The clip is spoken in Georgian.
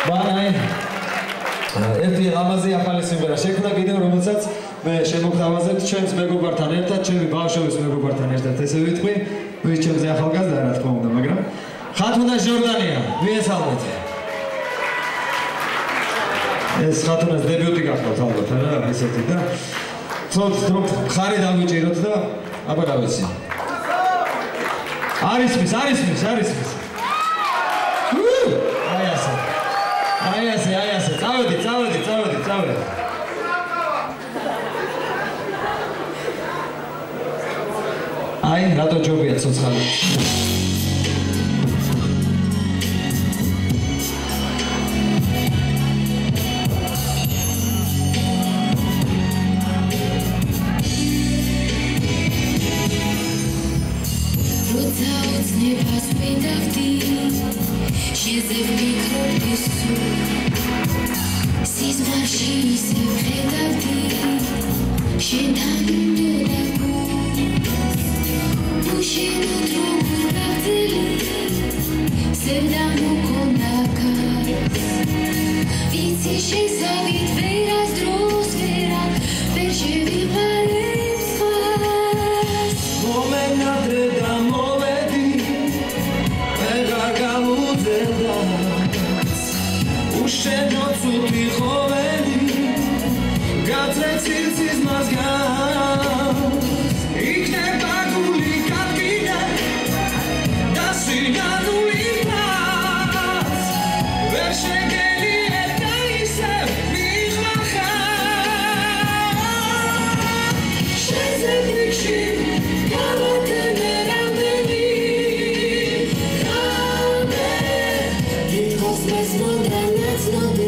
ბანაი ერთი ლამაზი ახალი სიმღერა შექმნა კიდევ რომელსაც მე შემოგთავაზებთ ჩვენს მეგობართან ერთად, ჩემი ბავშვების მეგობართან ერთად ესე ვიტყვი, ვინც ჩემზე ახალგაზრდა რა თქმა უნდა, მაგრამ ხათუნა ჟორდანია, ვიესალმეთ. ეს ხათუნას დებიუტი გახლავთ ალბათ, რა ესეთი და თქო ხარი დავიჭიროთ და აბა რა ვიცი. არის მის. აი ასე. წავედი. აი, რატო ჯობია ცოცხალი. It's